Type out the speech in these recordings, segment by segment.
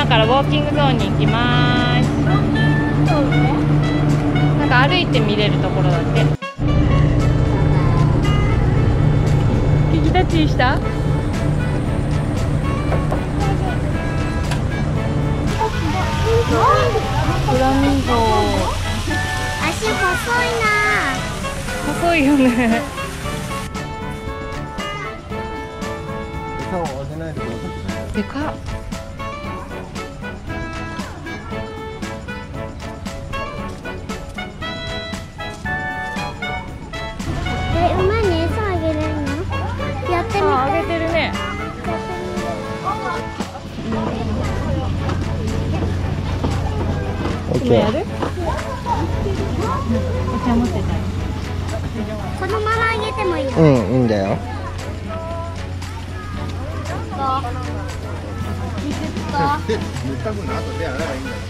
からウォーキングゾーンに行きます。なんか歩いて見れるところだって。キキタッチした？フラミンゴ。 足細いな。 細いよね。 餌をあげないでください。 でかっ。 馬に餌あげれるの？やってみて。 あげてるね。今やる？お茶持ってた。 このままあげてもいいの？ うん、いいんだよ。手塗った分の後で洗えばいいんだよ。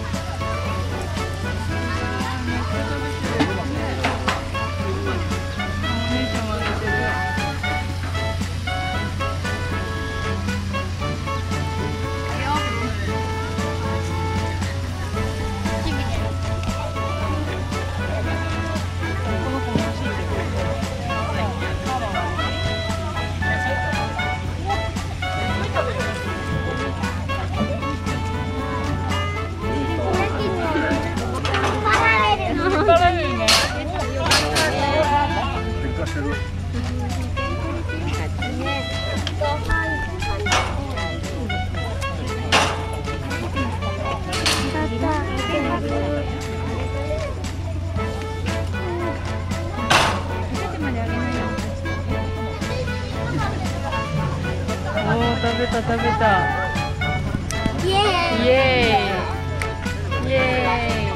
食べた食べた。 イエーイ。 イエーイ。イエ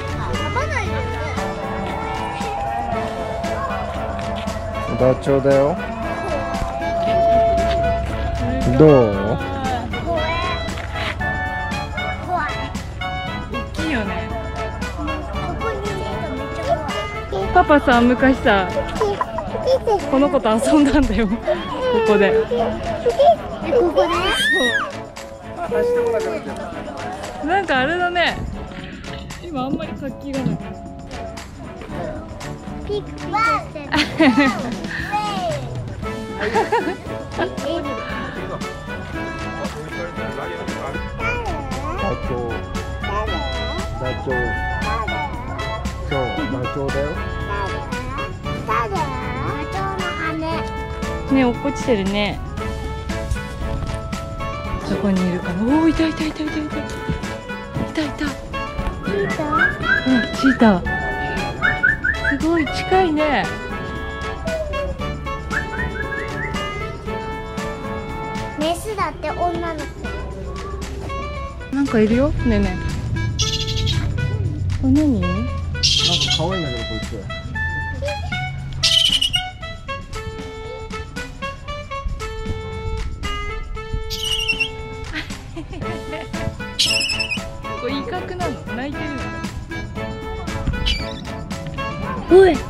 ーイ。ダチョウだよ。どう？ 大きいよね。パパさ、昔さ、この子と遊んだんだよ。ここで。 ここで？ なんかあれだね。今あんまり活気がない。 ピクピクしてる。 ダチョウ。ダチョウ。そう、ダチョウだよ。 ダチョウの羽。 ね、落っこちてるね。どこにいるかな。おお、いたいたいたいたいた。いたいた。 チーター？ うん、チーター。すごい近いね。 メスだって女の子。 なんかいるよ。ねえねえ。これ何？ なんか可愛いんだけど、こいつ。 これ威嚇なの？泣いてるの？ おい。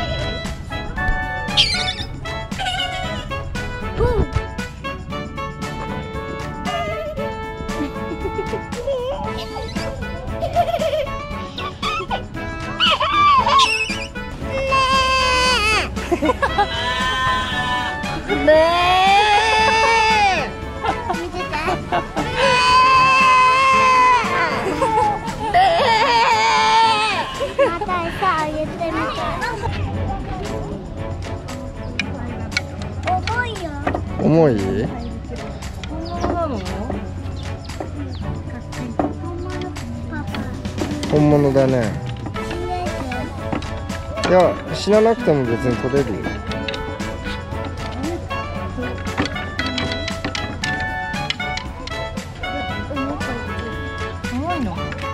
重い？ 本物なの？ 本物だね。いや、死ななくても別に取れるよ。 重いの？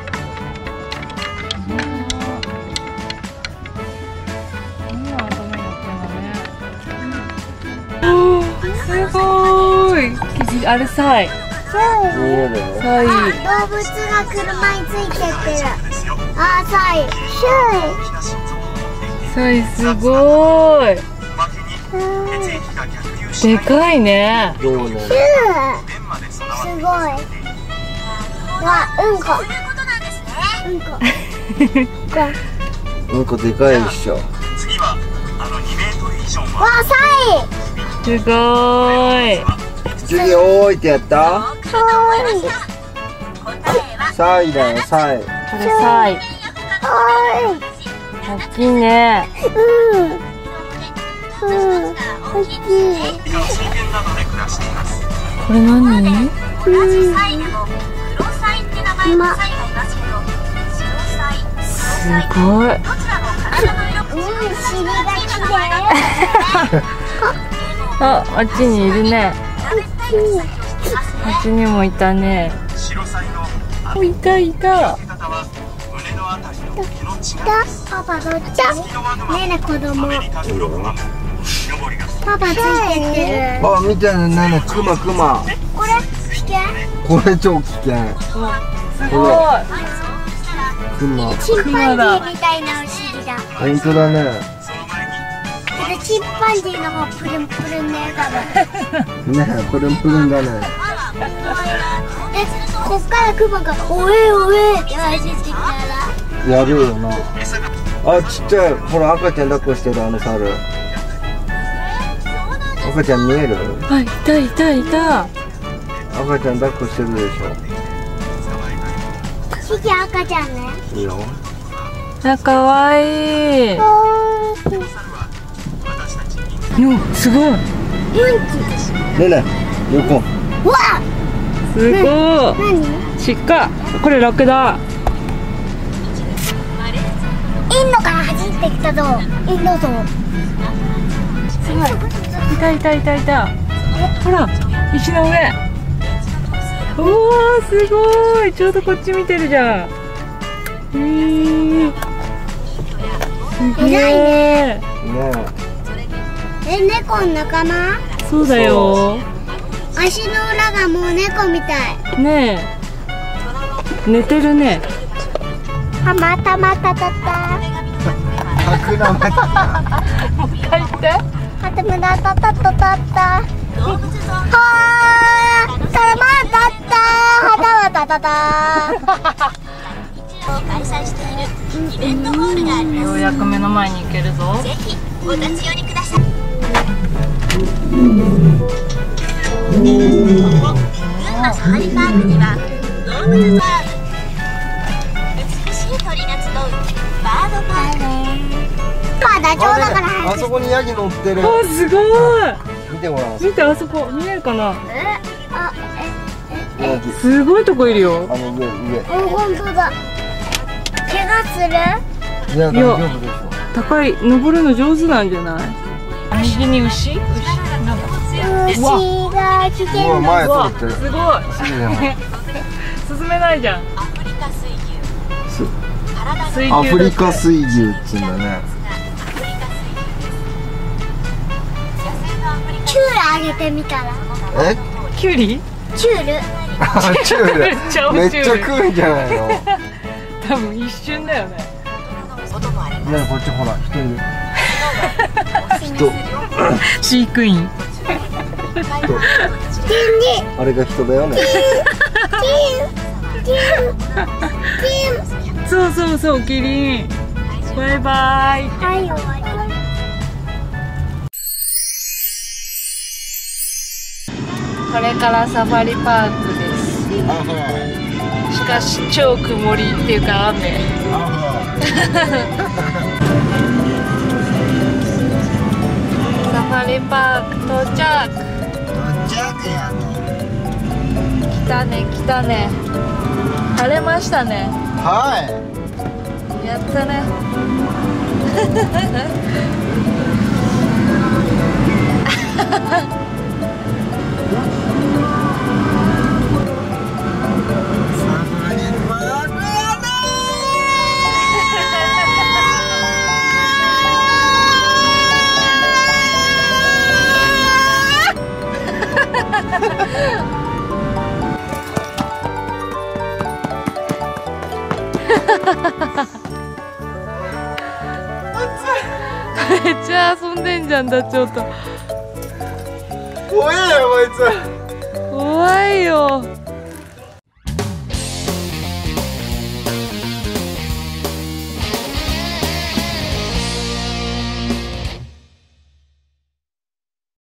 すごい。あれサイ。サイ。 動物が車についてってる。あ、サイ。 サイすごい。でかいね。 どうね。 すごい。 わ、うんこ。うんこ。 うんこでかいっしょ。 次は2メートル以上はわ、サすごーい。 次、おーいってやったイ。 サイだよ、サイ。 これさい。大きいね。 大きい。 草原などで暮らしています。 これ何？ ま、 すごい。 尻が綺麗。 あ、あっちにいるね。あっちにもいたね。 白サイのいたいた。 方は胸のあたりの毛の違い。 パパどっち？ねえねえ子供。パパついてってる。 あ、見てね、ねね、クマクマ。 これ危険？ これ超危険。 すごい。 クマ。 チンパンジーみたいなお尻だ。 本当だね。 けどチンパンジーの方プルンプルンね多分。 ね、プルンプルンだね。 こっからクマがおえおえって走ってきたら。 やるよな。あ、ちっちゃい、ほら、赤ちゃん抱っこしてる、あの猿。赤ちゃん見える？ あ、いたいたいた。 赤ちゃん抱っこしてるでし次赤ちゃんね。 ょ。いいよ。 あ、かわいい。よ、すごい。 うんち。 ねね、横。 うわ、 すごい。 何？ 鹿。これラクダ。 インドから走ってきたぞ。インドゾウ。すごい。 いたいたいたいた。ほら、石の上。おお、すごい。ちょうどこっち見てるじゃん。すげえ。 ね猫の仲間？ そうだよ。 足の裏がもう猫みたい。 ねえ。寝てるね。 あ、またまたたた。 え。くらまた。 もう一回言って。 はたむだたたたたた。はあ、たまたた。はたまたたた。開催しているイベントホールがあります。 ようやく目の前に行けるぞ。 ぜひお立ち寄りください。群馬サファリパークには動物パーク、美しい鳥が集うバードパーク、まだちょうだからあそこにヤギ乗ってる。 あ、すごい。 見てごらん。 見て、あそこ見えるかな。 ヤギ。 すごいとこいるよ。 あの上。 本当だ。怪我する？ いや、大丈夫でしょ。 高い、登るの上手なんじゃない。右に牛。 牛が危険うわ、前わ、 通ってる。 すごい。 すぐじゃん。 進めないじゃん。水牛アフリカ水牛っつうんだね。 チュールあげてみたら。 え？ キュウリ。 チュール。 あ、チュール。めっちゃ食うんじゃないの。ね多分一瞬だよね。 え、こっちほら、人いる。人。 飼育員。 あれが人だよね。 そうそうそう、キリン。バイバイ。 はい、終わり。 これからサファリパークです。しかし超曇りっていうか雨。サファリパーク到着。来たね来たね。晴れましたね。 はい。 やったね。めっちゃ遊んでんじゃん、ダチョウと。 怖えよ、こいつ。 怖